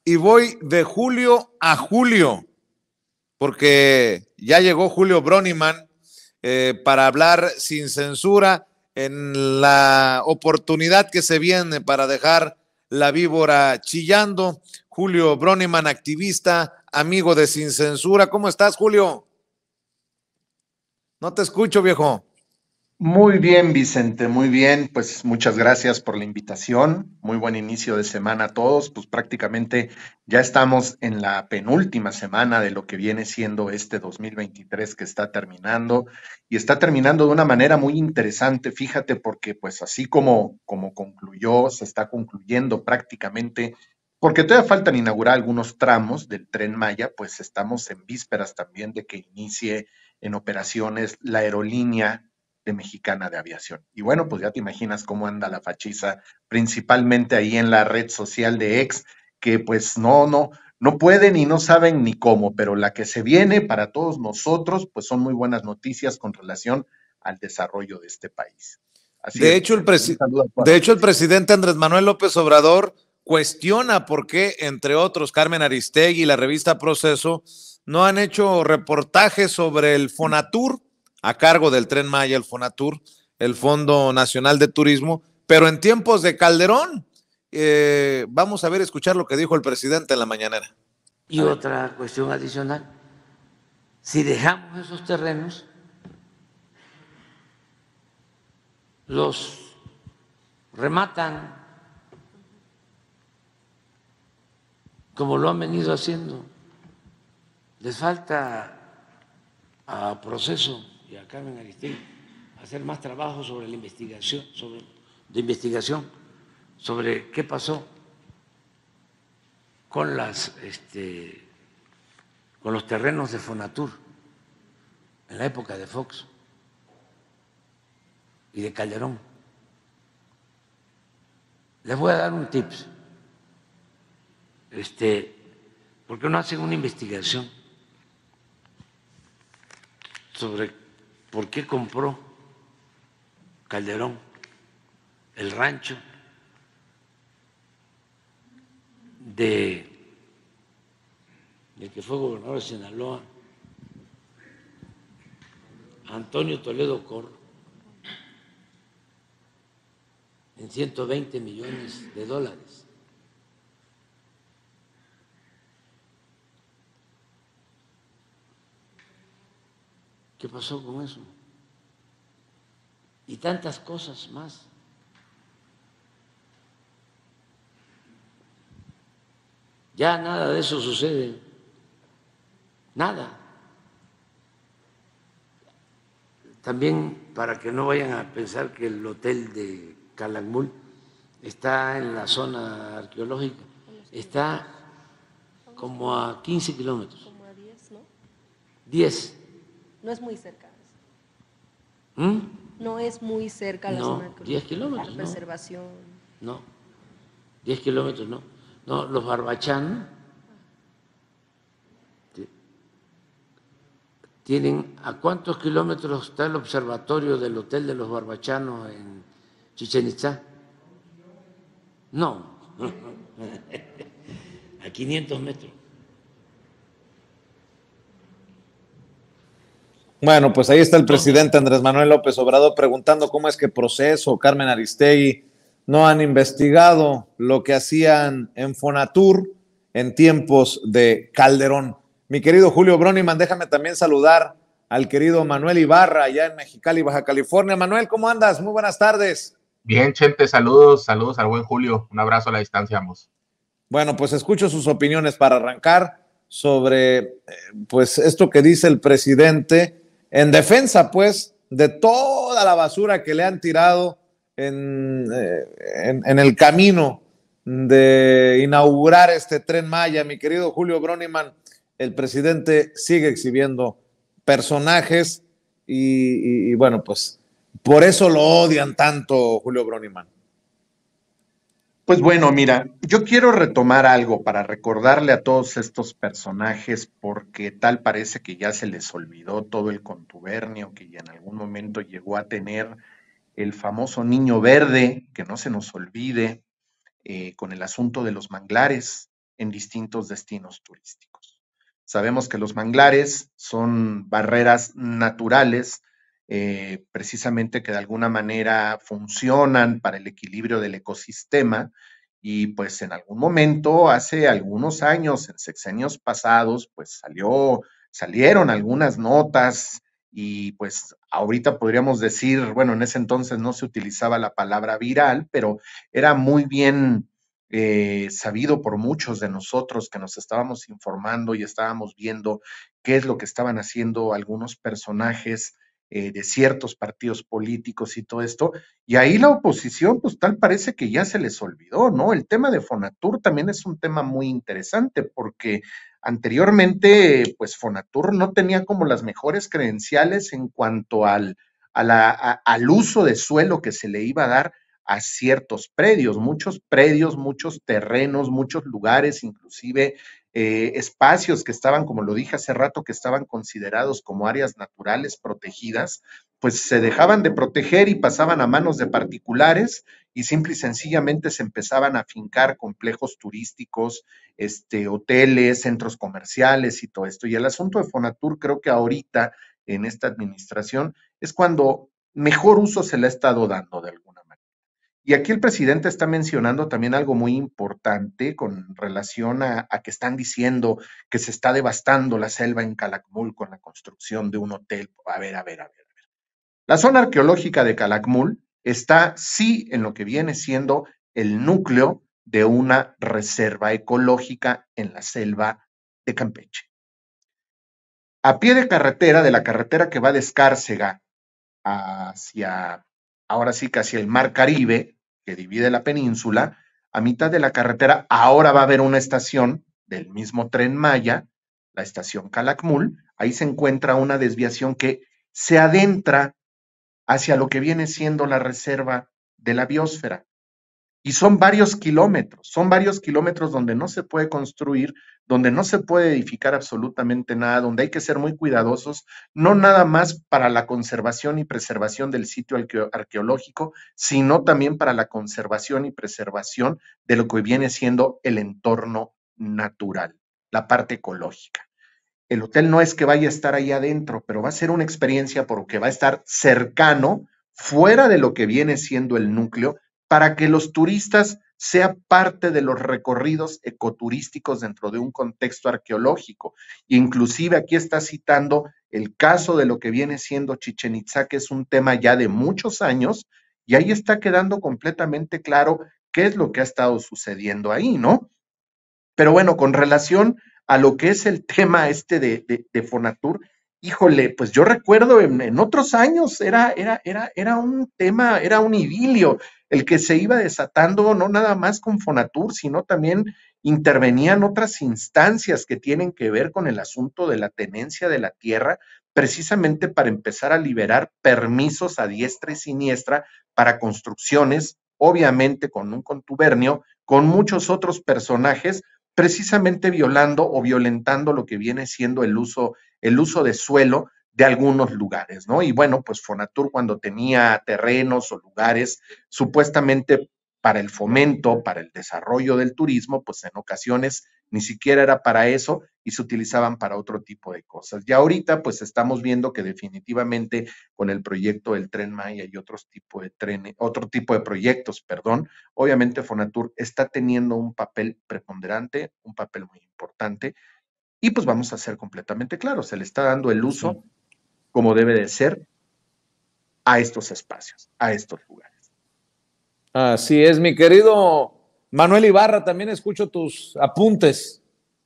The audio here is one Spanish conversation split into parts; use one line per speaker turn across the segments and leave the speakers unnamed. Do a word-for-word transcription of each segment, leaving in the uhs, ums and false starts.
y voy de julio a julio, porque ya llegó Julio Broniman eh, para hablar sin censura en la oportunidad que se viene para dejar la víbora chillando. Julio Broniman, activista, amigo de Sin Censura. ¿Cómo estás, Julio? No te escucho, viejo.
Muy bien, Vicente, muy bien. Pues muchas gracias por la invitación. Muy buen inicio de semana a todos. Pues prácticamente ya estamos en la penúltima semana de lo que viene siendo este dos mil veintitrés que está terminando y está terminando de una manera muy interesante. Fíjate, porque pues así como, como concluyó, se está concluyendo prácticamente, porque todavía faltan inaugurar algunos tramos del Tren Maya, pues estamos en vísperas también de que inicie en operaciones la aerolínea de Mexicana de Aviación. Y bueno, pues ya te imaginas cómo anda la fachiza, principalmente ahí en la red social de X, que pues no, no, no pueden y no saben ni cómo, pero la que se viene para todos nosotros, pues son muy buenas noticias con relación al desarrollo de este país. Así
De
es,
hecho, el,
Vicente. Un
presi
saludo a toda la
de hecho, el
audiencia.
presidente Andrés Manuel López Obrador cuestiona por qué, entre otros, Carmen Aristegui y la revista Proceso no han hecho reportajes sobre el Fonatur, a cargo del Tren Maya, el Fonatur, el Fondo Nacional de Turismo, pero en tiempos de Calderón. Eh, vamos a ver, escuchar lo que dijo el presidente en la mañanera.
Y otra cuestión adicional, si dejamos esos terrenos, los rematan como lo han venido haciendo. Les falta a Proceso y a Carmen Aristegui hacer más trabajo sobre la investigación, sobre, de investigación, sobre qué pasó con las este, con los terrenos de Fonatur en la época de Fox y de Calderón. Les voy a dar un tips. Este, ¿por qué no hacen una investigación sobre por qué compró Calderón el rancho de el que fue gobernador de Sinaloa, Antonio Toledo Corro, en ciento veinte millones de dólares? ¿Qué pasó con eso? Y tantas cosas más. Ya nada de eso sucede. Nada. También para que no vayan a pensar que el hotel de Calakmul está en la zona arqueológica, está como a quince kilómetros.
Como a diez, ¿no?
diez.
No es muy cerca.
¿Mm?
No es muy cerca la
No,
zona arqueológica.
diez kilómetros,
La
no.
preservación.
No, diez kilómetros no. No, los Barbachán tienen, ¿a cuántos kilómetros está el observatorio del Hotel de los Barbachanos en Chichén Itzá? No, a quinientos metros.
Bueno, pues ahí está el
Entonces,
presidente Andrés Manuel López Obrador preguntando cómo es que Proceso, Carmen Aristegui no han investigado lo que hacían en Fonatur en tiempos de Calderón. Mi querido Julio Broniman, déjame también saludar al querido Manuel Ibarra allá en Mexicali, Baja California. Manuel, ¿cómo andas? Muy buenas tardes.
Bien, Chente, saludos, saludos al buen Julio. Un abrazo a la distancia, ambos.
Bueno, pues escucho sus opiniones para arrancar sobre eh, pues esto que dice el presidente en defensa, pues, de toda la basura que le han tirado en, eh, en, en el camino de inaugurar este Tren Maya. Mi querido Julio Broniman, el presidente sigue exhibiendo personajes y, y, y bueno, pues por eso lo odian tanto, Julio Broniman.
Pues bueno, mira, yo quiero retomar algo para recordarle a todos estos personajes, porque tal parece que ya se les olvidó todo el contubernio que ya en algún momento llegó a tener el famoso Niño Verde, que no se nos olvide, eh, con el asunto de los manglares. en distintos destinos turísticos. Sabemos que los manglares son barreras naturales, eh, precisamente que de alguna manera funcionan para el equilibrio del ecosistema, y pues en algún momento, hace algunos años, en sexenios pasados, pues salió, salieron algunas notas y pues ahorita podríamos decir, bueno, en ese entonces no se utilizaba la palabra viral, pero era muy bien eh, sabido por muchos de nosotros que nos estábamos informando y estábamos viendo qué es lo que estaban haciendo algunos personajes eh, de ciertos partidos políticos y todo esto. Y ahí la oposición, pues tal parece que ya se les olvidó, ¿no? El tema de Fonatur también es un tema muy interesante porque anteriormente, pues Fonatur no tenía como las mejores credenciales en cuanto al, a la, a, al uso de suelo que se le iba a dar a ciertos predios, muchos predios, muchos terrenos, muchos lugares, inclusive eh, espacios que estaban, como lo dije hace rato, que estaban considerados como áreas naturales protegidas, pues se dejaban de proteger y pasaban a manos de particulares y simple y sencillamente se empezaban a fincar complejos turísticos, este, hoteles, centros comerciales y todo esto. Y el asunto de Fonatur creo que ahorita en esta administración es cuando mejor uso se le ha estado dando de alguna manera. Y aquí el presidente está mencionando también algo muy importante con relación a, a que están diciendo que se está devastando la selva en Calakmul con la construcción de un hotel. A ver, a ver, a ver. A ver. La zona arqueológica de Calakmul está sí en lo que viene siendo el núcleo de una reserva ecológica en la selva de Campeche. A pie de carretera, de la carretera que va de Escárcega hacia, ahora sí que hacia el Mar Caribe, que divide la península, a mitad de la carretera ahora va a haber una estación del mismo Tren Maya, la estación Calakmul. Ahí se encuentra una desviación que se adentra hacia lo que viene siendo la reserva de la biosfera. Y son varios kilómetros, son varios kilómetros donde no se puede construir, donde no se puede edificar absolutamente nada, donde hay que ser muy cuidadosos, no nada más para la conservación y preservación del sitio arqueológico, sino también para la conservación y preservación de lo que viene siendo el entorno natural, la parte ecológica. El hotel no es que vaya a estar ahí adentro, pero va a ser una experiencia porque va a estar cercano, fuera de lo que viene siendo el núcleo, para que los turistas sean parte de los recorridos ecoturísticos dentro de un contexto arqueológico. Inclusive aquí está citando el caso de lo que viene siendo Chichén Itzá, que es un tema ya de muchos años, y ahí está quedando completamente claro qué es lo que ha estado sucediendo ahí, ¿no? Pero bueno, con relación a lo que es el tema este de, de, de Fonatur, híjole, pues yo recuerdo en, en otros años era, era, era, era un tema, era un idilio el que se iba desatando, no nada más con Fonatur, sino también intervenían otras instancias que tienen que ver con el asunto de la tenencia de la tierra, precisamente para empezar a liberar permisos a diestra y siniestra para construcciones, obviamente con un contubernio, con muchos otros personajes, precisamente violando o violentando lo que viene siendo el uso, el uso de suelo de algunos lugares, ¿no? Y bueno, pues Fonatur cuando tenía terrenos o lugares supuestamente para el fomento, para el desarrollo del turismo, pues en ocasiones ni siquiera era para eso y se utilizaban para otro tipo de cosas. Y ahorita pues estamos viendo que definitivamente con el proyecto del Tren Maya y otros tipo de trenes, otro tipo de proyectos, perdón, obviamente Fonatur está teniendo un papel preponderante, un papel muy importante y pues vamos a ser completamente claros, se le está dando el uso sí. como debe de ser a estos espacios, a estos lugares.
Así es, mi querido Manuel Ibarra, también escucho tus apuntes.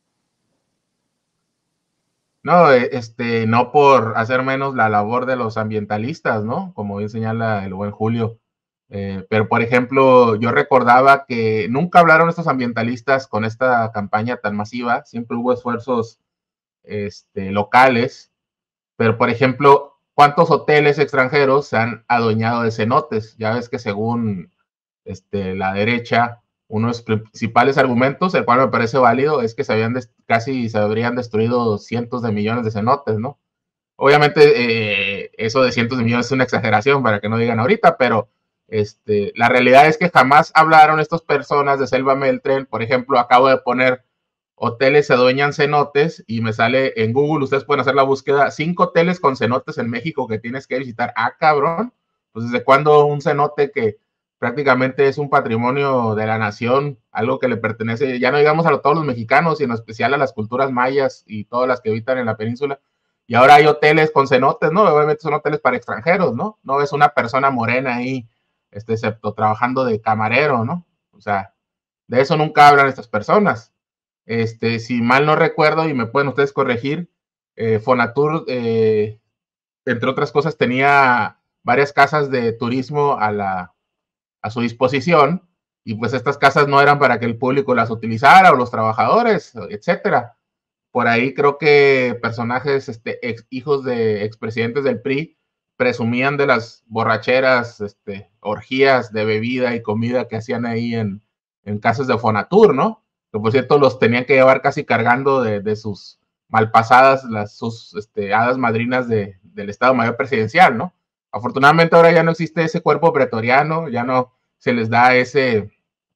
No, este, no por hacer menos la labor de los ambientalistas, ¿no? Como bien señala el buen Julio. Eh, pero, por ejemplo, yo recordaba que nunca hablaron estos ambientalistas con esta campaña tan masiva. Siempre hubo esfuerzos este, locales. Pero, por ejemplo, ¿cuántos hoteles extranjeros se han adueñado de cenotes? Ya ves que según este, la derecha, uno de los principales argumentos, el cual me parece válido, es que se habían casi se habrían destruido cientos de millones de cenotes, ¿no? Obviamente, eh, eso de cientos de millones es una exageración para que no digan ahorita, pero este, la realidad es que jamás hablaron estas personas de Selva Meltren. Por ejemplo, acabo de poner hoteles se adueñan cenotes y me sale en Google, ustedes pueden hacer la búsqueda, cinco hoteles con cenotes en México que tienes que visitar. Ah, cabrón, pues ¿desde cuándo un cenote que prácticamente es un patrimonio de la nación, algo que le pertenece, ya no digamos a todos los mexicanos, sino en especial a las culturas mayas y todas las que habitan en la península, y ahora hay hoteles con cenotes, ¿no? Obviamente son hoteles para extranjeros, ¿no? No es una persona morena ahí, este, excepto trabajando de camarero, ¿no? O sea, de eso nunca hablan estas personas. Este, si mal no recuerdo, y me pueden ustedes corregir, eh, Fonatur, eh, entre otras cosas, tenía varias casas de turismo a, la, a su disposición, y pues estas casas no eran para que el público las utilizara o los trabajadores, etcétera. Por ahí creo que personajes, este, ex, hijos de expresidentes del P R I, presumían de las borracheras, este, orgías de bebida y comida que hacían ahí en, en casas de Fonatur, ¿no? Que por cierto los tenían que llevar casi cargando de, de sus malpasadas, las, sus este, hadas madrinas de, del Estado Mayor Presidencial, ¿no? Afortunadamente ahora ya no existe ese cuerpo pretoriano, ya no se les da ese,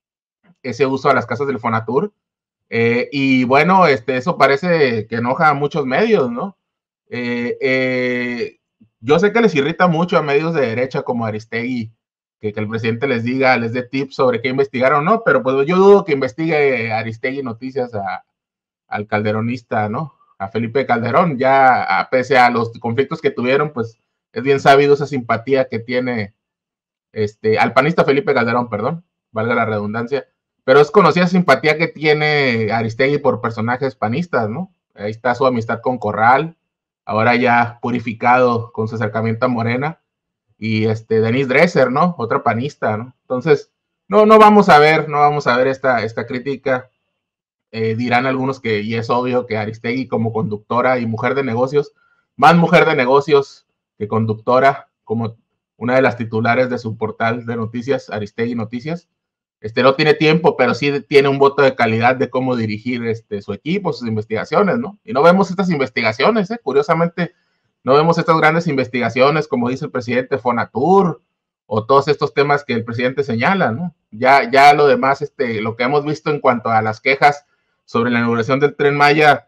ese uso a las casas del Fonatur, eh, y bueno, este, eso parece que enoja a muchos medios, ¿no? Eh, eh, yo sé que les irrita mucho a medios de derecha como Aristegui, Que, que el presidente les diga, les dé tips sobre qué investigar o no, pero pues yo dudo que investigue Aristegui Noticias a, al calderonista, ¿no? A Felipe Calderón, ya a, pese a los conflictos que tuvieron, pues es bien sabido esa simpatía que tiene este, al panista Felipe Calderón, perdón, valga la redundancia, pero es conocida simpatía que tiene Aristegui por personajes panistas, ¿no? Ahí está su amistad con Corral, ahora ya purificado con su acercamiento a Morena, y este Denise Dresser, ¿no? Otra panista, ¿no? Entonces, no, no vamos a ver, no vamos a ver esta, esta crítica. Eh, dirán algunos que, y es obvio que Aristegui como conductora y mujer de negocios, más mujer de negocios que conductora, como una de las titulares de su portal de noticias, Aristegui Noticias, este, no tiene tiempo, pero sí tiene un voto de calidad de cómo dirigir este, su equipo, sus investigaciones, ¿no? Y no vemos estas investigaciones, ¿eh? Curiosamente, no vemos estas grandes investigaciones, como dice el presidente, Fonatur, o todos estos temas que el presidente señala, ¿no? Ya, ya lo demás, este, lo que hemos visto en cuanto a las quejas sobre la inauguración del Tren Maya,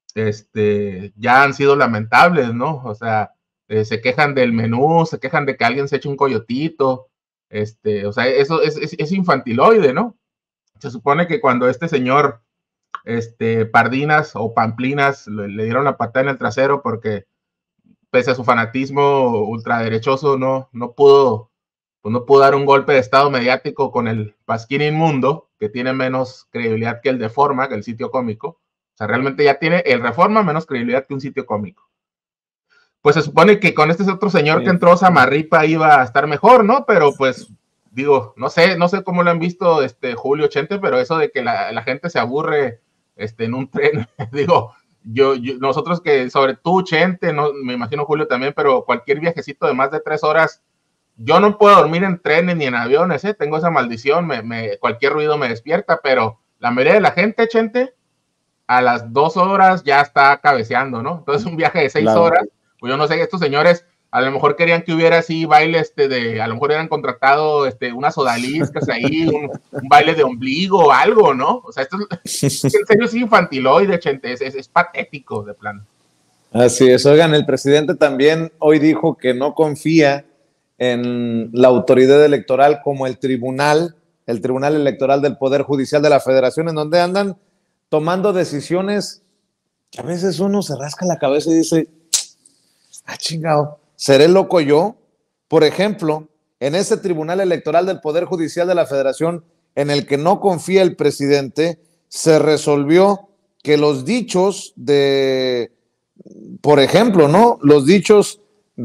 este, ya han sido lamentables, ¿no? O sea, eh, se quejan del menú, se quejan de que alguien se eche un coyotito, este, o sea, eso es, es, es infantiloide, ¿no? Se supone que cuando este señor, este, Pardinas o Pamplinas, le, le dieron la patada en el trasero porque pese a su fanatismo ultraderechoso, no, no pudo, pues no pudo dar un golpe de estado mediático con el Pasquín Inmundo, que tiene menos credibilidad que el de Forma, que el sitio cómico. O sea, realmente ya tiene el Reforma menos credibilidad que un sitio cómico. Pues se supone que con este otro señor sí, que entró, Samarripa, iba a estar mejor, ¿no? Pero pues, digo, no sé, no sé cómo lo han visto este Julio Chente, pero eso de que la, la gente se aburre este, en un tren, digo, Yo, yo, nosotros que, sobre tú, Chente, no, me imagino Julio también, pero cualquier viajecito de más de tres horas, yo no puedo dormir en trenes ni en aviones, ¿eh? Tengo esa maldición, me, me, cualquier ruido me despierta, pero la mayoría de la gente, Chente, a las dos horas ya está cabeceando, ¿no? Entonces un viaje de seis claro. horas, pues yo no sé, estos señores a lo mejor querían que hubiera así baile, este, de, a lo mejor hubieran contratado este, unas odaliscas ahí, un, un baile de ombligo o algo, ¿no? O sea, esto es, en serio es infantiloide, Chente, es, es, es patético de plano.
Así es, oigan, el presidente también hoy dijo que no confía en la autoridad electoral como el tribunal, el Tribunal Electoral del Poder Judicial de la Federación, en donde andan tomando decisiones que a veces uno se rasca la cabeza y dice, ah, chingado, ¿seré loco yo? Por ejemplo, en ese Tribunal Electoral del Poder Judicial de la Federación, en el que no confía el presidente, se resolvió que los dichos de, por ejemplo, ¿no? Los dichos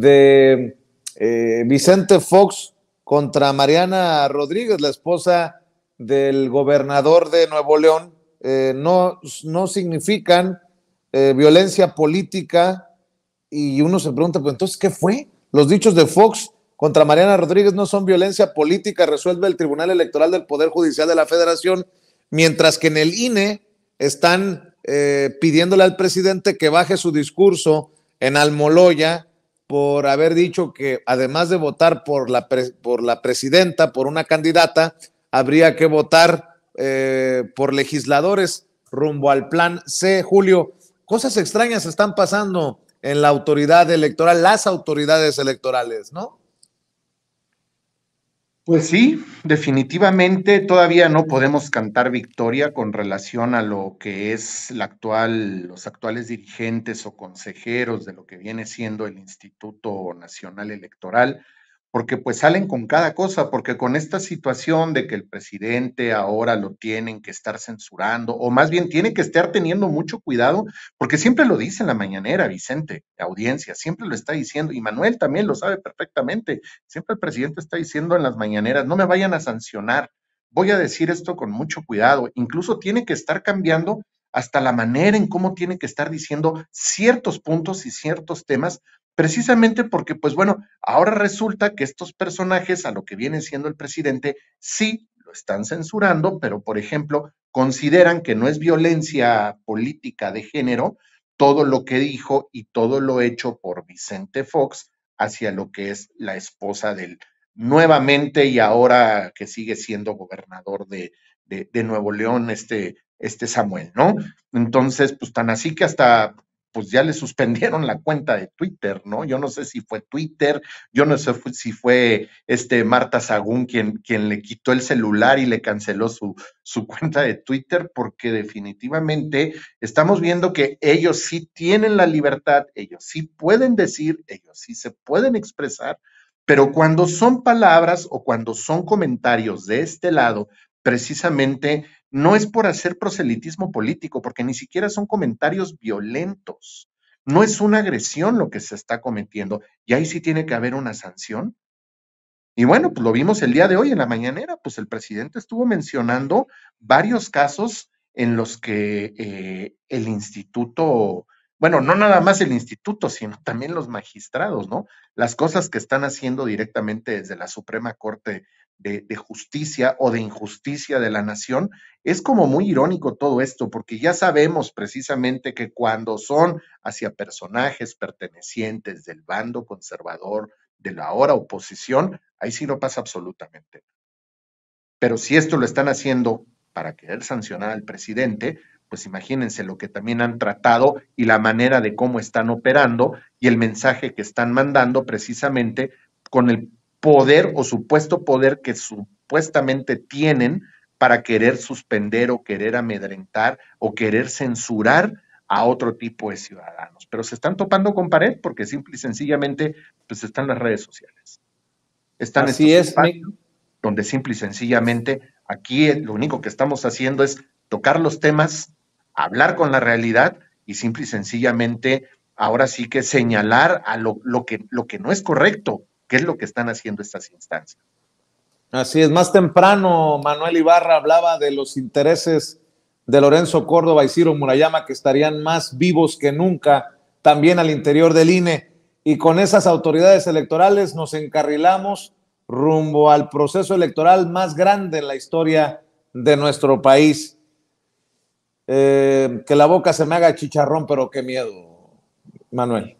de eh, Vicente Fox contra Mariana Rodríguez, la esposa del gobernador de Nuevo León, eh, no, no significan eh, violencia política. Y uno se pregunta, pues entonces, ¿qué fue? Los dichos de Fox contra Mariana Rodríguez no son violencia política, resuelve el Tribunal Electoral del Poder Judicial de la Federación, mientras que en el I N E están eh, pidiéndole al presidente que baje su discurso en Almoloya por haber dicho que además de votar por la, pre, por la presidenta, por una candidata, habría que votar eh, por legisladores. rumbo al plan C. Julio, cosas extrañas están pasando en la autoridad electoral, las autoridades electorales, ¿no?
Pues sí, definitivamente todavía no podemos cantar victoria con relación a lo que es la actual, los actuales dirigentes o consejeros de lo que viene siendo el Instituto Nacional Electoral, porque pues salen con cada cosa, porque con esta situación de que el presidente ahora lo tienen que estar censurando, o más bien tiene que estar teniendo mucho cuidado, porque siempre lo dice en la mañanera, Vicente, la audiencia, siempre lo está diciendo, y Manuel también lo sabe perfectamente, siempre el presidente está diciendo en las mañaneras, no me vayan a sancionar, voy a decir esto con mucho cuidado, incluso tiene que estar cambiando hasta la manera en cómo tiene que estar diciendo ciertos puntos y ciertos temas, precisamente porque, pues bueno, ahora resulta que estos personajes, a lo que viene siendo el presidente, sí lo están censurando, pero, por ejemplo, consideran que no es violencia política de género todo lo que dijo y todo lo hecho por Vicente Fox hacia lo que es la esposa del nuevamente y ahora que sigue siendo gobernador de, de, de Nuevo León, este, este Samuel, ¿no? Entonces, pues tan así que hasta pues ya le suspendieron la cuenta de Twitter, ¿no? Yo no sé si fue Twitter, yo no sé si fue este Marta Sagún quien, quien le quitó el celular y le canceló su, su cuenta de Twitter, porque definitivamente estamos viendo que ellos sí tienen la libertad, ellos sí pueden decir, ellos sí se pueden expresar, pero cuando son palabras o cuando son comentarios de este lado, precisamente no es por hacer proselitismo político, porque ni siquiera son comentarios violentos. No es una agresión lo que se está cometiendo, y ahí sí tiene que haber una sanción. Y bueno, pues lo vimos el día de hoy en la mañanera, pues el presidente estuvo mencionando varios casos en los que eh, el instituto, bueno, no nada más el instituto, sino también los magistrados, ¿no? Las cosas que están haciendo directamente desde la Suprema Corte de, de Justicia o de Injusticia de la Nación. Es como muy irónico todo esto, porque ya sabemos precisamente que cuando son hacia personajes pertenecientes del bando conservador, de la ahora oposición, ahí sí no pasa absolutamente nada. Pero si esto lo están haciendo para querer sancionar al presidente, pues imagínense lo que también han tratado y la manera de cómo están operando y el mensaje que están mandando precisamente con el poder o supuesto poder que supuestamente tienen para querer suspender o querer amedrentar o querer censurar a otro tipo de ciudadanos. Pero se están topando con pared porque simple y sencillamente pues están las redes sociales. Están
Así
estos
es,
espacios
mi...
donde simple y sencillamente aquí lo único que estamos haciendo es tocar los temas, hablar con la realidad y simple y sencillamente ahora sí que señalar a lo, lo, que, lo que no es correcto, que es lo que están haciendo estas instancias.
Así es, más temprano Manuel Ibarra hablaba de los intereses de Lorenzo Córdoba y Ciro Murayama que estarían más vivos que nunca también al interior del I N E, y con esas autoridades electorales nos encarrilamos rumbo al proceso electoral más grande en la historia de nuestro país. Eh, que la boca se me haga chicharrón, pero qué miedo, Manuel.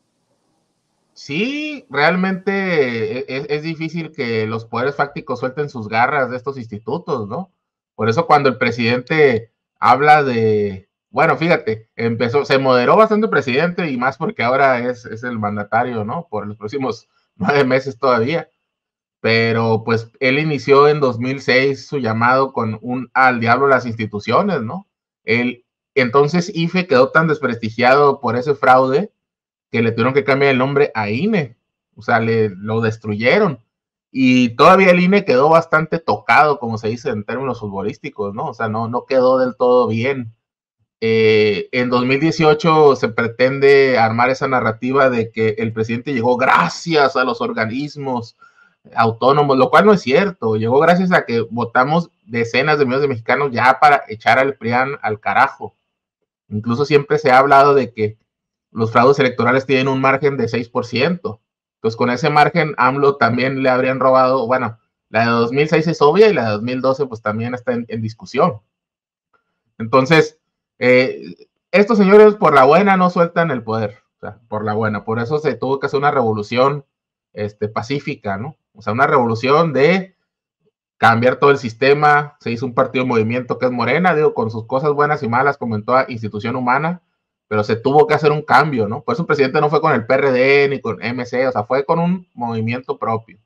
Sí, realmente es, es difícil que los poderes fácticos suelten sus garras de estos institutos, ¿no? Por eso cuando el presidente habla de, bueno, fíjate, empezó, se moderó bastante el presidente y más porque ahora es, es el mandatario, ¿no? Por los próximos nueve meses todavía. Pero pues él inició en dos mil seis su llamado con un al diablo las instituciones, ¿no? Él, entonces I F E quedó tan desprestigiado por ese fraude que le tuvieron que cambiar el nombre a I N E, o sea, le, lo destruyeron. Y todavía el I N E quedó bastante tocado, como se dice en términos futbolísticos, ¿no? O sea, no, no quedó del todo bien. Eh, en dos mil dieciocho se pretende armar esa narrativa de que el presidente llegó gracias a los organismos autónomos, lo cual no es cierto. Llegó gracias a que votamos decenas de millones de mexicanos ya para echar al P R I A N al carajo. Incluso siempre se ha hablado de que los fraudes electorales tienen un margen de seis por ciento. Entonces, con ese margen, AMLO también le habrían robado, bueno, la de dos mil seis es obvia y la de dos mil doce pues también está en, en discusión. Entonces, eh, estos señores por la buena no sueltan el poder, o sea, por la buena. Por eso se tuvo que hacer una revolución este, pacífica, ¿no? O sea, una revolución de cambiar todo el sistema, se hizo un partido de movimiento que es Morena, digo, con sus cosas buenas y malas, como en toda institución humana, pero se tuvo que hacer un cambio, ¿no? Por eso el presidente no fue con el P R D ni con M C, o sea, fue con un movimiento propio.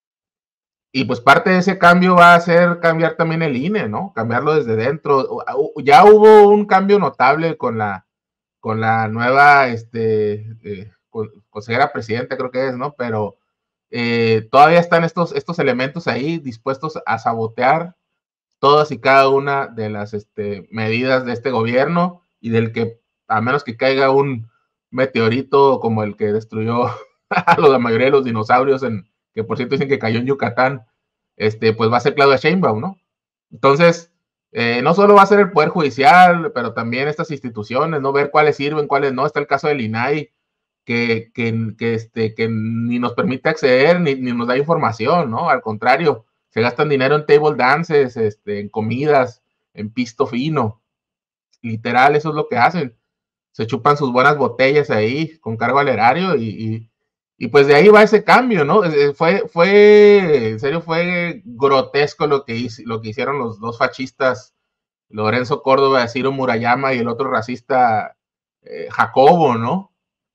Y pues parte de ese cambio va a ser cambiar también el I N E, ¿no? Cambiarlo desde dentro. Ya hubo un cambio notable con la, con la nueva este, eh, consejera presidenta, creo que es, ¿no? Pero eh, todavía están estos, estos elementos ahí dispuestos a sabotear todas y cada una de las este, medidas de este gobierno y del que, a menos que caiga un meteorito como el que destruyó a la mayoría de los dinosaurios, en, que por cierto dicen que cayó en Yucatán, este, pues va a ser Claudia Sheinbaum, ¿no? Entonces, eh, no solo va a ser el Poder Judicial, pero también estas instituciones, ¿no? Ver cuáles sirven, cuáles no. Está el caso del I N A I, que, que, que, este, que ni nos permite acceder, ni, ni nos da información, ¿no? Al contrario, se gastan dinero en table dances, este, en comidas, en pisto fino. Literal, eso es lo que hacen. Se chupan sus buenas botellas ahí, con cargo al erario, y, y, y pues de ahí va ese cambio, ¿no? Fue, fue, en serio, fue grotesco lo que, hizo, lo que hicieron los dos fascistas, Lorenzo Córdoba, Ciro Murayama, y el otro racista, eh, Jacobo, ¿no?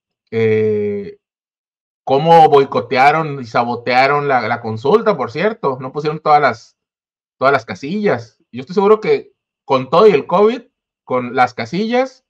Eh, cómo boicotearon y sabotearon la, la consulta, por cierto, no pusieron todas las, todas las casillas. Yo estoy seguro que con todo y el COVID, con las casillas,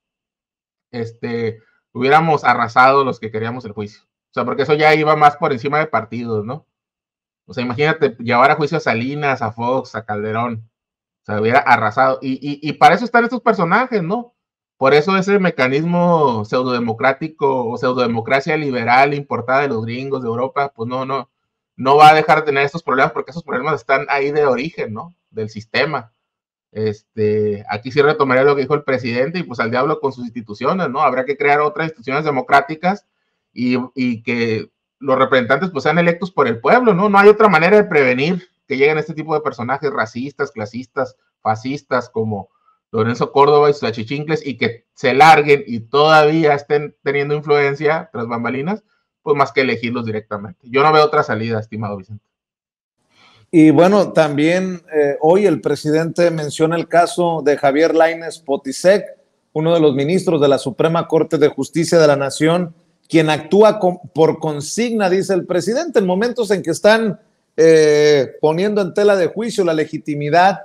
este, hubiéramos arrasado los que queríamos el juicio. O sea, porque eso ya iba más por encima de partidos, ¿no? O sea, imagínate llevar a juicio a Salinas, a Fox, a Calderón. O sea, hubiera arrasado. Y, y, y para eso están estos personajes, ¿no? Por eso ese mecanismo pseudodemocrático o pseudodemocracia liberal importada de los gringos de Europa, pues no, no, no va a dejar de tener estos problemas, porque esos problemas están ahí de origen, ¿no? Del sistema. Este, aquí sí retomaría lo que dijo el presidente, y pues al diablo con sus instituciones, ¿no? Habrá que crear otras instituciones democráticas y, y que los representantes pues sean electos por el pueblo, ¿no? No hay otra manera de prevenir que lleguen este tipo de personajes racistas, clasistas, fascistas como Lorenzo Córdoba y sus achichincles, y que se larguen y todavía estén teniendo influencia tras bambalinas, pues más que elegirlos directamente. Yo no veo otra salida, estimado Vicente.
Y bueno, también eh, hoy el presidente menciona el caso de Javier Lainez Potisek, uno de los ministros de la Suprema Corte de Justicia de la Nación, quien actúa con, por consigna, dice el presidente, en momentos en que están eh, poniendo en tela de juicio la legitimidad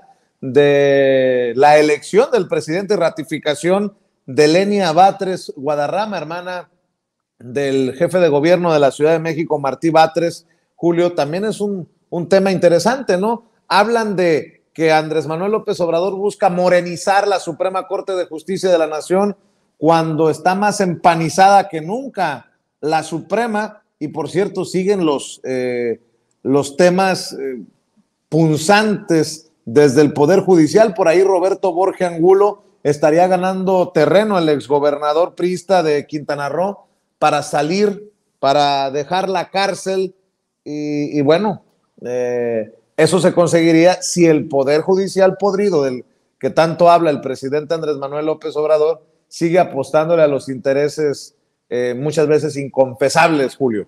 de la elección del presidente y ratificación de Lenia Batres Guadarrama, hermana del jefe de gobierno de la Ciudad de México, Martí Batres. Julio, también es un, un tema interesante, ¿no? Hablan de que Andrés Manuel López Obrador busca morenizar la Suprema Corte de Justicia de la Nación cuando está más empanizada que nunca la Suprema, y por cierto siguen los, eh, los temas eh, punzantes desde el Poder Judicial. Por ahí Roberto Borge Angulo estaría ganando terreno, el exgobernador priista de Quintana Roo, para salir, para dejar la cárcel, y, y bueno, eh, eso se conseguiría si el Poder Judicial podrido del que tanto habla el presidente Andrés Manuel López Obrador sigue apostándole a los intereses eh, muchas veces inconfesables, Julio.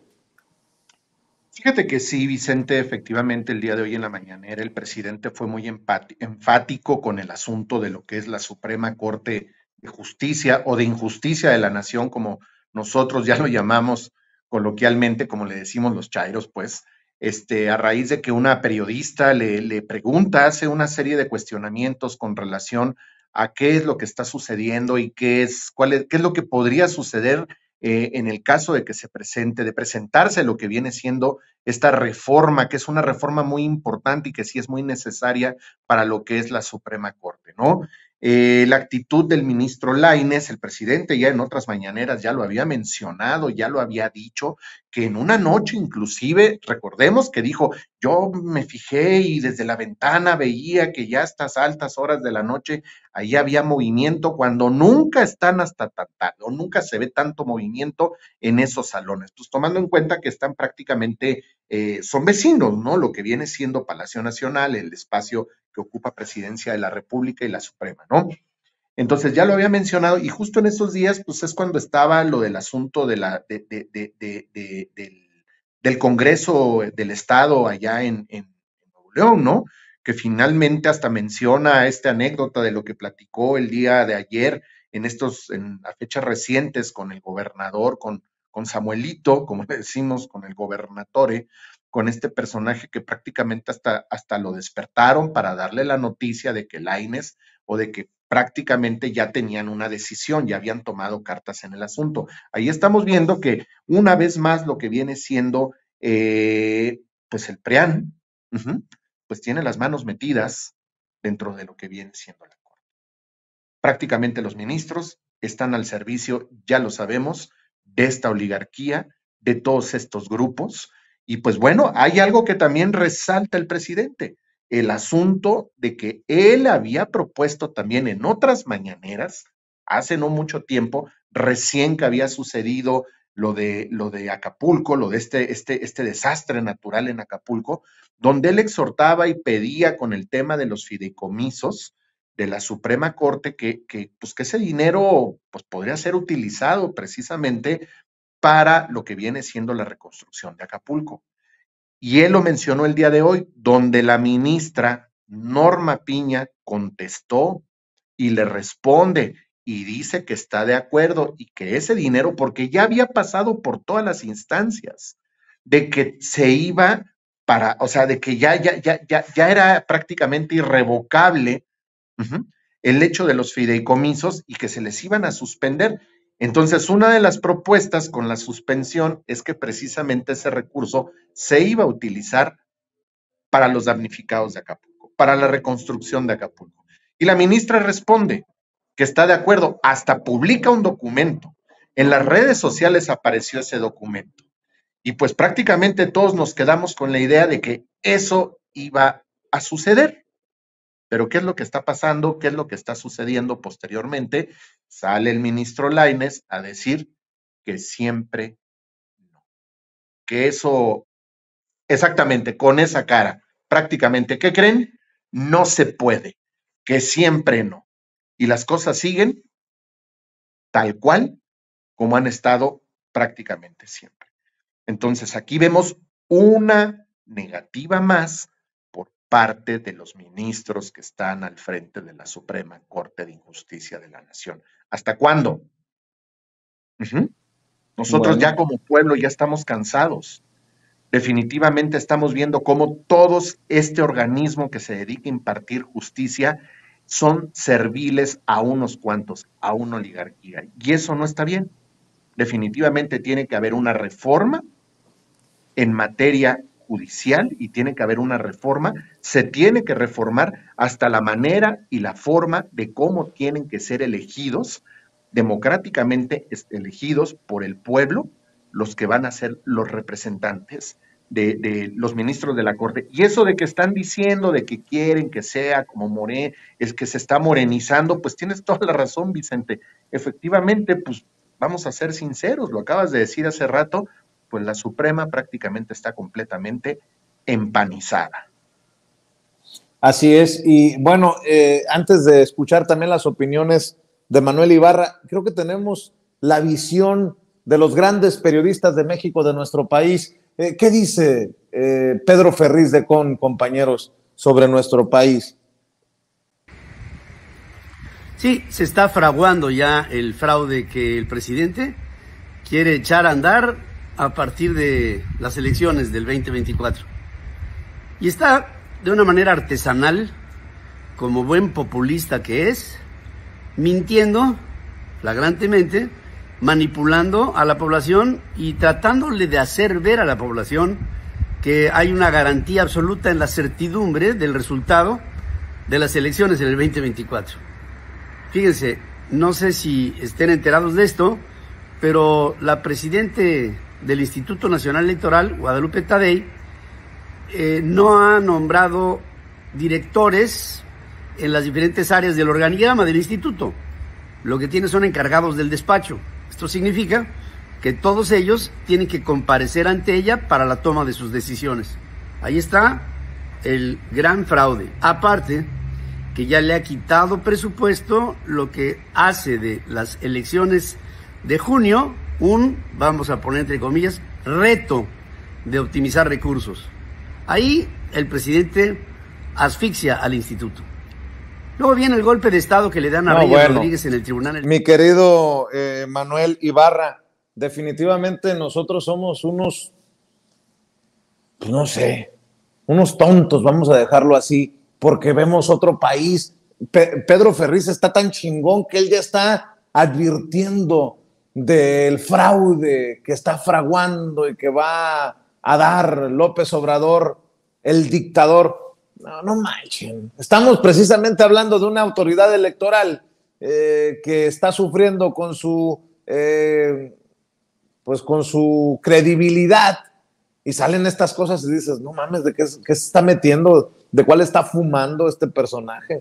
Fíjate que sí, Vicente, efectivamente el día de hoy en la mañanera el presidente fue muy enfático con el asunto de lo que es la Suprema Corte de Justicia o de Injusticia de la Nación, como nosotros ya lo llamamos coloquialmente, como le decimos los chairos, pues, este, a raíz de que una periodista le, le pregunta, hace una serie de cuestionamientos con relación a qué es lo que está sucediendo y qué es, cuál es, qué es lo que podría suceder Eh, en el caso de que se presente, de presentarse lo que viene siendo esta reforma, que es una reforma muy importante y que sí es muy necesaria para lo que es la Suprema Corte, ¿no? Eh, la actitud del ministro Lainez, el presidente ya en otras mañaneras ya lo había mencionado, ya lo había dicho, que en una noche inclusive, recordemos que dijo, yo me fijé y desde la ventana veía que ya a estas altas horas de la noche ahí había movimiento, cuando nunca están hasta tan tarde, o nunca se ve tanto movimiento en esos salones, pues tomando en cuenta que están prácticamente, eh, son vecinos, ¿no? Lo que viene siendo Palacio Nacional, el espacio que ocupa Presidencia de la República y la Suprema, ¿no? Entonces ya lo había mencionado, y justo en esos días, pues es cuando estaba lo del asunto de la, de, de, de, de, de, del, del Congreso del Estado allá en, en Nuevo León, ¿no? que finalmente hasta menciona esta anécdota de lo que platicó el día de ayer en estos, en las fechas recientes con el gobernador, con, con Samuelito, como le decimos, con el gobernatore, con este personaje que prácticamente hasta, hasta lo despertaron para darle la noticia de que Lainez o de que prácticamente ya tenían una decisión, ya habían tomado cartas en el asunto. Ahí estamos viendo que una vez más lo que viene siendo eh, pues el PRIAN, uh-huh, pues tiene las manos metidas dentro de lo que viene siendo la Corte. Prácticamente los ministros están al servicio, ya lo sabemos, de esta oligarquía, de todos estos grupos. Y pues bueno, hay algo que también resalta el presidente, el asunto de que él había propuesto también en otras mañaneras, hace no mucho tiempo, recién que había sucedido lo de, lo de Acapulco, lo de este, este, este desastre natural en Acapulco, donde él exhortaba y pedía con el tema de los fideicomisos de la Suprema Corte que, que, pues que ese dinero pues, podría ser utilizado precisamente para lo que viene siendo la reconstrucción de Acapulco. Y él lo mencionó el día de hoy, donde la ministra Norma Piña contestó y le responde y dice que está de acuerdo y que ese dinero, porque ya había pasado por todas las instancias, de que se iba para, o sea, de que ya, ya, ya, ya, ya era prácticamente irrevocable uh-huh, el hecho de los fideicomisos y que se les iban a suspender. Entonces, una de las propuestas con la suspensión es que precisamente ese recurso se iba a utilizar para los damnificados de Acapulco, para la reconstrucción de Acapulco. Y la ministra responde que está de acuerdo, hasta publica un documento. En las redes sociales apareció ese documento. Y pues prácticamente todos nos quedamos con la idea de que eso iba a suceder. Pero ¿qué es lo que está pasando? ¿Qué es lo que está sucediendo posteriormente? Sale el ministro Lainez a decir que siempre no. Que eso, exactamente, con esa cara, prácticamente, ¿qué creen? No se puede, que siempre no. Y las cosas siguen tal cual como han estado prácticamente siempre. Entonces, aquí vemos una negativa más por parte de los ministros que están al frente de la Suprema Corte de Justicia de la Nación. ¿Hasta cuándo? Uh-huh. Nosotros bueno. ya como pueblo ya estamos cansados. Definitivamente estamos viendo cómo todos este organismo que se dedica a impartir justicia son serviles a unos cuantos, a una oligarquía. Y eso no está bien. Definitivamente tiene que haber una reforma en materia judicial y tiene que haber una reforma, se tiene que reformar hasta la manera y la forma de cómo tienen que ser elegidos, democráticamente elegidos por el pueblo, los que van a ser los representantes de, de los ministros de la Corte. Y eso de que están diciendo de que quieren que sea como Moré, es que se está morenizando, pues tienes toda la razón, Vicente. Efectivamente, pues vamos a ser sinceros, lo acabas de decir hace rato, pues la Suprema prácticamente está completamente empanizada.
Así es, y bueno, eh, antes de escuchar también las opiniones de Manuel Ibarra, creo que tenemos la visión de los grandes periodistas de México, de nuestro país. Eh, ¿Qué dice eh, Pedro Ferriz de Con, compañeros, sobre nuestro país?
Sí, se está fraguando ya el fraude que el presidente quiere echar a andar a partir de las elecciones del veinte veinticuatro. Y está de una manera artesanal, como buen populista que es, mintiendo flagrantemente, manipulando a la población y tratándole de hacer ver a la población que hay una garantía absoluta en la certidumbre del resultado de las elecciones en el veinte veinticuatro. Fíjense, no sé si estén enterados de esto, pero la presidente del Instituto Nacional Electoral, Guadalupe Tadei, eh, no ha nombrado directores en las diferentes áreas del organigrama del instituto. Lo que tiene son encargados del despacho. Esto significa que todos ellos tienen que comparecer ante ella para la toma de sus decisiones. Ahí está el gran fraude. Aparte, que ya le ha quitado presupuesto, lo que hace de las elecciones de junio un, vamos a poner entre comillas, reto de optimizar recursos. Ahí el presidente asfixia al instituto. Luego viene el golpe de Estado que le dan a
No,
Reyes
bueno.
Rodríguez en el tribunal.
Mi querido eh, Manuel Ibarra, definitivamente nosotros somos unos, pues no sé, unos tontos, vamos a dejarlo así, porque vemos otro país. Pe- Pedro Ferriz está tan chingón que él ya está advirtiendo del fraude que está fraguando y que va a dar López Obrador, el dictador. No, no manchen. Estamos precisamente hablando de una autoridad electoral eh, que está sufriendo con su, eh, pues con su credibilidad, y salen estas cosas y dices, no mames, ¿de qué, qué se está metiendo? ¿De cuál está fumando este personaje?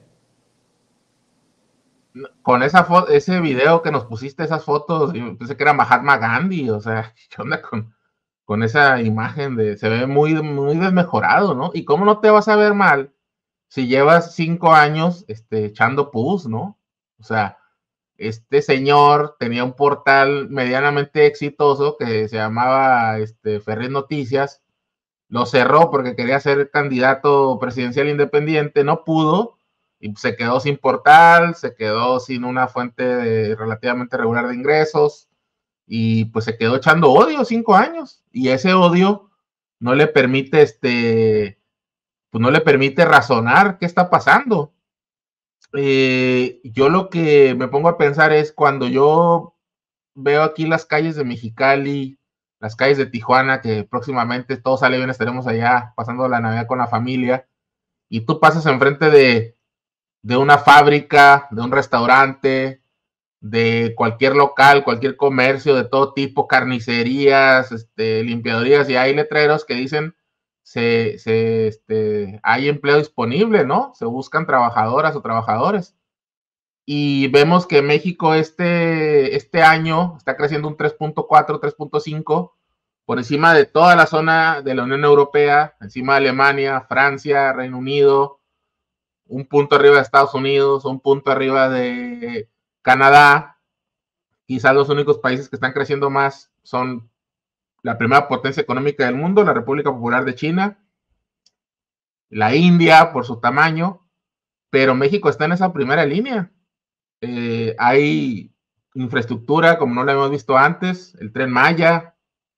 Con esa foto, ese video que nos pusiste, esas fotos, yo pensé que era Mahatma Gandhi, o sea, ¿qué onda con, con esa imagen? De, se ve muy, muy desmejorado, ¿no? ¿Y cómo no te vas a ver mal si llevas cinco años este, echando pus, ¿no? O sea, este señor tenía un portal medianamente exitoso que se llamaba este, Ferriz Noticias, lo cerró porque quería ser candidato presidencial independiente, no pudo, y se quedó sin portal, se quedó sin una fuente de, relativamente regular de ingresos, y pues se quedó echando odio cinco años, y ese odio no le permite, este, pues no le permite razonar qué está pasando. Eh, yo lo que me pongo a pensar es cuando yo veo aquí las calles de Mexicali, las calles de Tijuana, que próximamente todo sale bien, estaremos allá pasando la Navidad con la familia, y tú pasas enfrente de, de una fábrica, de un restaurante, de cualquier local, cualquier comercio de todo tipo, carnicerías, este, limpiadorías, y hay letreros que dicen se, se, este, hay empleo disponible, ¿no? Se buscan trabajadoras o trabajadores. Y vemos que México este, este año está creciendo un tres punto cuatro, tres punto cinco, por encima de toda la zona de la Unión Europea, encima de Alemania, Francia, Reino Unido, un punto arriba de Estados Unidos, un punto arriba de Canadá. Quizás los únicos países que están creciendo más son la primera potencia económica del mundo, la República Popular de China, la India por su tamaño, pero México está en esa primera línea. Eh, hay infraestructura como no la hemos visto antes, el Tren Maya,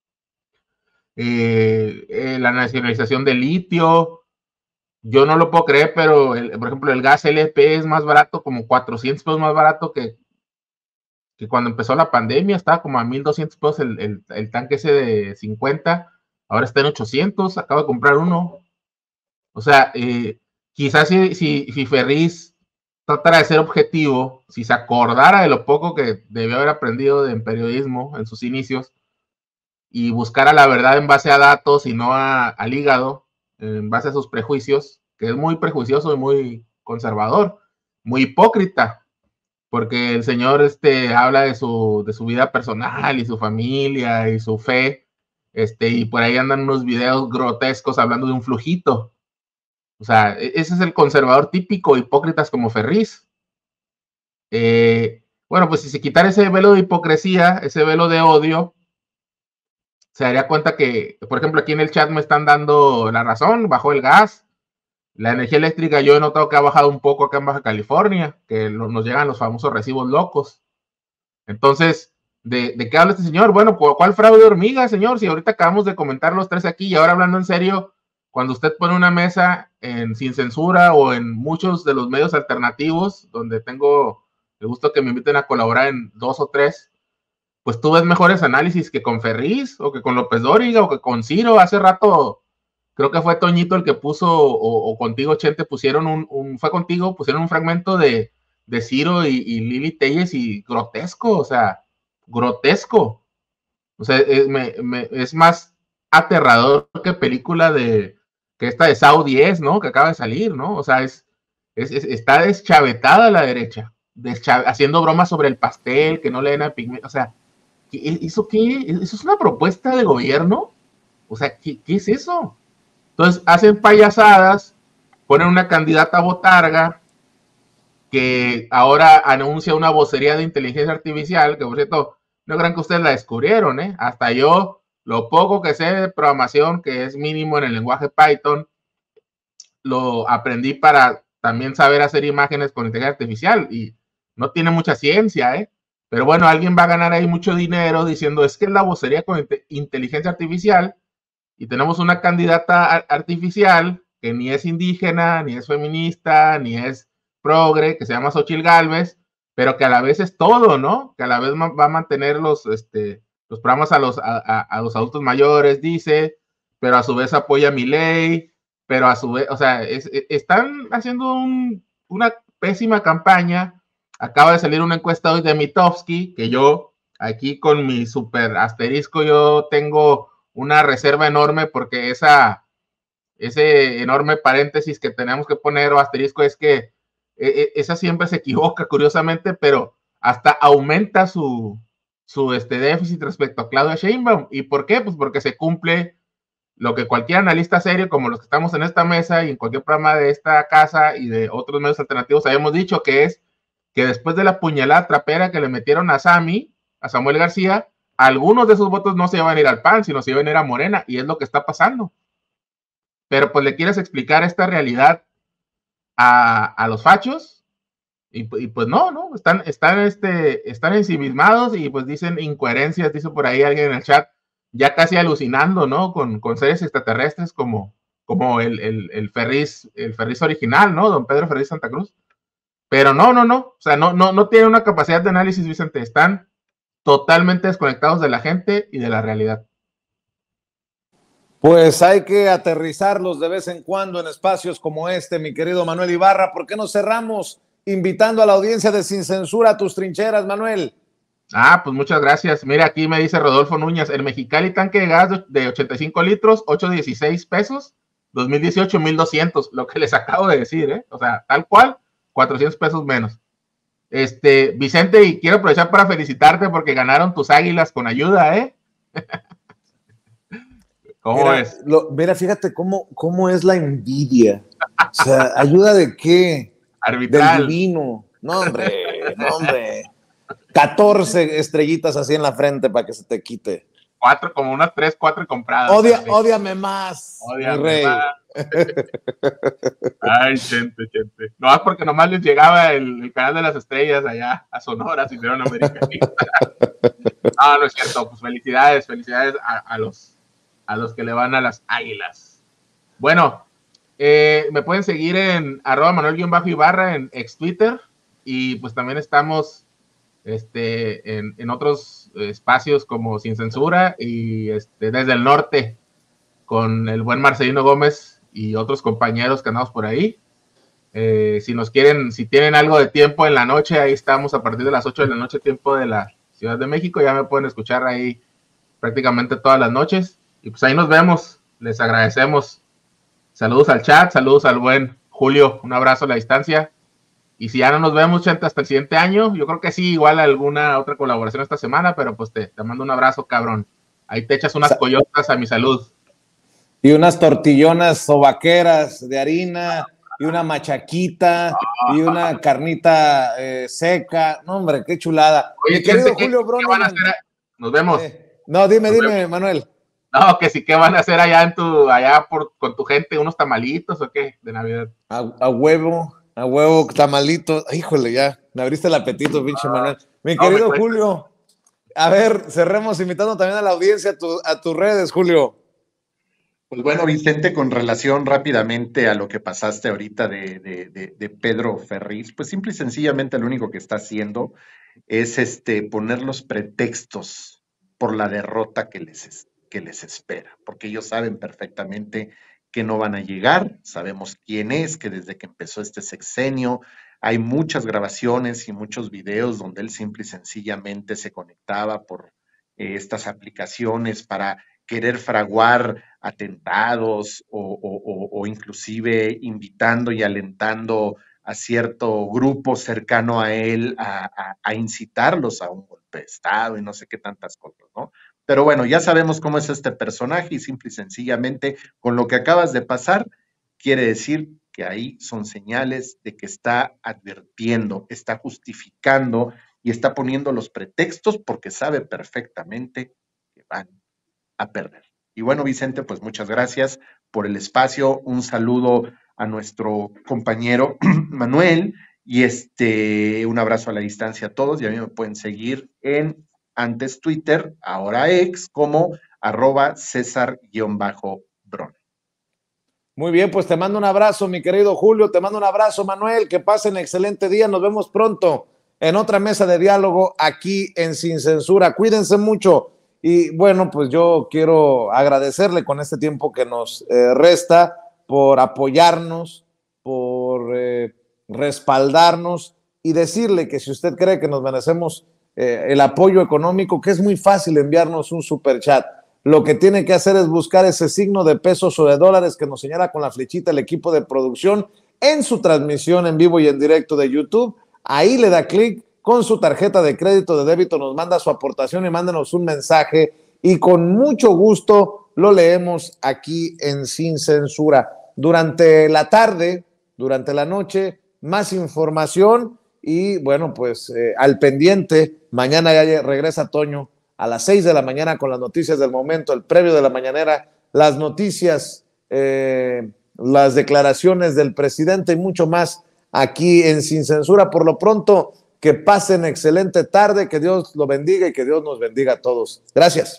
eh, eh, la nacionalización del litio. Yo no lo puedo creer, pero el, por ejemplo el gas L P es más barato, como cuatrocientos pesos más barato que, que cuando empezó la pandemia. Estaba como a mil doscientos pesos el, el, el tanque ese de cincuenta, ahora está en ochocientos, acabo de comprar uno. O sea, eh, quizás si, si, si Ferriz tratara de ser objetivo, si se acordara de lo poco que debió haber aprendido en periodismo en sus inicios y buscara la verdad en base a datos y no a, al hígado, en base a sus prejuicios, que es muy prejuicioso y muy conservador, muy hipócrita, porque el señor este, habla de su, de su vida personal y su familia y su fe, este, y por ahí andan unos videos grotescos hablando de un flujito. O sea, ese es el conservador típico, hipócritas como Ferriz. Eh, bueno, pues si se quitara ese velo de hipocresía, ese velo de odio, se daría cuenta que, por ejemplo, aquí en el chat me están dando la razón, bajó el gas, la energía eléctrica yo he notado que ha bajado un poco acá en Baja California, que nos llegan los famosos recibos locos. Entonces, ¿de, de qué habla este señor? Bueno, ¿cuál fraude de hormiga, señor? Si ahorita acabamos de comentar los tres aquí, y ahora hablando en serio, cuando usted pone una mesa en Sin Censura o en muchos de los medios alternativos, donde tengo el gusto que me inviten a colaborar en dos o tres, pues tú ves mejores análisis que con Ferriz, o que con López Dóriga, o que con Ciro. Hace rato, creo que fue Toñito el que puso, o, o contigo, Chente, pusieron un, un, fue contigo, pusieron un fragmento de, de Ciro y, y Lili Telles, y grotesco, o sea, grotesco. O sea, es, me, me, es más aterrador que película de, que esta de Saudi es, ¿no? Que acaba de salir, ¿no? O sea, es, es, es está deschavetada la derecha, deschave, haciendo bromas sobre el pastel, que no le den a pigmento. O sea, ¿eso qué? ¿Eso es una propuesta de gobierno? O sea, ¿qué, qué es eso? Entonces, hacen payasadas, ponen una candidata botarga, que ahora anuncia una vocería de inteligencia artificial, que por cierto, no crean que ustedes la descubrieron, ¿eh? Hasta yo, lo poco que sé de programación, que es mínimo en el lenguaje Python, lo aprendí para también saber hacer imágenes con inteligencia artificial y no tiene mucha ciencia, ¿eh? Pero bueno, alguien va a ganar ahí mucho dinero diciendo, es que es la vocería con inteligencia artificial y tenemos una candidata artificial que ni es indígena, ni es feminista, ni es progre, que se llama Xochitl Gálvez, pero que a la vez es todo, ¿no? Que a la vez va a mantener los, este, los programas a los, a, a, a los adultos mayores, dice, pero a su vez apoya a Milei, pero a su vez, o sea, es, es, están haciendo un, una pésima campaña. Acaba de salir una encuesta hoy de Mitofsky, que yo aquí con mi super asterisco, yo tengo una reserva enorme porque esa, ese enorme paréntesis que tenemos que poner o asterisco es que eh, esa siempre se equivoca curiosamente, pero hasta aumenta su, su este déficit respecto a Claudia Sheinbaum. ¿Y por qué? Pues porque se cumple lo que cualquier analista serio, como los que estamos en esta mesa y en cualquier programa de esta casa y de otros medios alternativos, habíamos dicho que es que después de la puñalada trapera que le metieron a Sammy, a Samuel García, algunos de esos votos no se iban a ir al P A N, sino se iban a ir a Morena, y es lo que está pasando. Pero pues le quieres explicar esta realidad a, a los fachos, y, y pues no, no, están, están, este, están ensimismados y pues dicen incoherencias, dice por ahí alguien en el chat, ya casi alucinando, ¿no? Con, con seres extraterrestres como, como el, el, el Ferriz, el Ferriz original, ¿no? Don Pedro Ferriz Santa Cruz. Pero no, no, no, o sea, no, no, no tienen una capacidad de análisis, Vicente, están totalmente desconectados de la gente y de la realidad.
Pues hay que aterrizarlos de vez en cuando en espacios como este, mi querido Manuel Ibarra. ¿Por qué no cerramos invitando a la audiencia de Sin Censura a tus trincheras, Manuel?
Ah, pues muchas gracias. Mira, aquí me dice Rodolfo Núñez, el Mexicali tanque de gas de ochenta y cinco litros, ocho dieciséis pesos, dos mil dieciocho, mil doscientos, lo que les acabo de decir, ¿eh? O sea, tal cual, cuatrocientos pesos menos. Este, Vicente, y quiero aprovechar para felicitarte porque ganaron tus Águilas con ayuda, ¿eh? ¿Cómo
mira,
es?
Lo, mira, fíjate cómo, cómo es la envidia. O sea, ¿ayuda de qué?
Arbitral.
Del divino. No, hombre, no, hombre. catorce estrellitas así en la frente para que se te quite.
Cuatro, como unas tres, cuatro compradas.
Odia, ódiame más,
Ódiame
mi rey.
más. Ay, gente, gente. No es porque nomás les llegaba el, el canal de las estrellas allá a Sonora, si hicieron americanistas. No, no es cierto. Pues felicidades, felicidades a, a, los, a los que le van a las Águilas. Bueno, eh, me pueden seguir en arroba Manuel-Ibarra en ex Twitter y pues también estamos este, en, en otros espacios como Sin Censura y este, Desde el Norte con el buen Marcelino Gómez y otros compañeros que andamos por ahí. Eh, si nos quieren, si tienen algo de tiempo en la noche, ahí estamos a partir de las ocho de la noche, tiempo de la Ciudad de México. Ya me pueden escuchar ahí prácticamente todas las noches. Y pues ahí nos vemos. Les agradecemos. Saludos al chat, saludos al buen Julio. Un abrazo a la distancia. Y si ya no nos vemos, gente, hasta el siguiente año, yo creo que sí, igual alguna otra colaboración esta semana, pero pues te, te mando un abrazo, cabrón. Ahí te echas unas Sa coyotas a mi salud.
Y unas tortillonas sobaqueras de harina, y una machaquita, y una carnita eh, seca. No, hombre, qué chulada.
Oye,
mi querido
¿qué,
Julio
¿qué
Broneman,
van a hacer? Nos vemos.
Eh, no, dime,
Nos
dime,
vemos.
Manuel.
No, que sí, ¿qué van a hacer allá en tu, allá por, con tu gente? ¿Unos tamalitos o qué? De Navidad.
A, a huevo, a huevo, tamalitos. Híjole, ya, me abriste el apetito, pinche ah, Manuel. Mi querido no, Julio, a ver, cerremos invitando también a la audiencia a, tu, a tus redes, Julio.
Pues bueno, Vicente, con relación rápidamente a lo que pasaste ahorita de, de, de, de Pedro Ferriz, pues simple y sencillamente lo único que está haciendo es este, poner los pretextos por la derrota que les, que les espera, porque ellos saben perfectamente que no van a llegar, sabemos quién es, que desde que empezó este sexenio hay muchas grabaciones y muchos videos donde él simple y sencillamente se conectaba por eh, estas aplicaciones para querer fraguar atentados o, o, o, o inclusive invitando y alentando a cierto grupo cercano a él a, a, a incitarlos a un golpe de Estado y no sé qué tantas cosas, ¿no? Pero bueno, ya sabemos cómo es este personaje y simple y sencillamente con lo que acabas de pasar, quiere decir que ahí son señales de que está advirtiendo, está justificando y está poniendo los pretextos porque sabe perfectamente que van a perder. Y bueno, Vicente, pues muchas gracias por el espacio. Un saludo a nuestro compañero Manuel, y este, un abrazo a la distancia a todos, y a mí me pueden seguir en antes Twitter, ahora ex, como arroba César-Bron.
Muy bien, pues te mando un abrazo, mi querido Julio, te mando un abrazo, Manuel, que pasen excelente día, nos vemos pronto en otra mesa de diálogo aquí en Sin Censura. Cuídense mucho y bueno, pues yo quiero agradecerle con este tiempo que nos eh, resta por apoyarnos, por eh, respaldarnos y decirle que si usted cree que nos merecemos eh, el apoyo económico, que es muy fácil enviarnos un superchat. Lo que tiene que hacer es buscar ese signo de pesos o de dólares que nos señala con la flechita el equipo de producción en su transmisión en vivo y en directo de YouTube. Ahí le da clic, con su tarjeta de crédito, de débito, nos manda su aportación y mándenos un mensaje y con mucho gusto lo leemos aquí en Sin Censura. Durante la tarde, durante la noche, más información y bueno, pues eh, al pendiente. Mañana ya regresa Toño a las seis de la mañana con las noticias del momento, el previo de la mañanera, las noticias, eh, las declaraciones del presidente y mucho más aquí en Sin Censura. Por lo pronto, que pasen excelente tarde, que Dios lo bendiga y que Dios nos bendiga a todos. Gracias.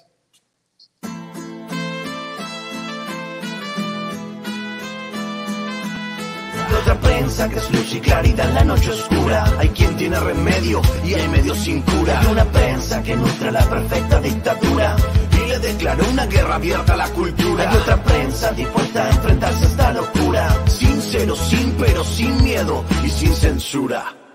Otra prensa que es luz y claridad en la noche oscura. Hay quien tiene remedio y hay medio sin cura. Y una prensa que nutre la perfecta dictadura y le declaró una guerra abierta a la cultura. Hay otra prensa dispuesta a enfrentarse a esta locura, sincero, sin pero, sin miedo y sin censura.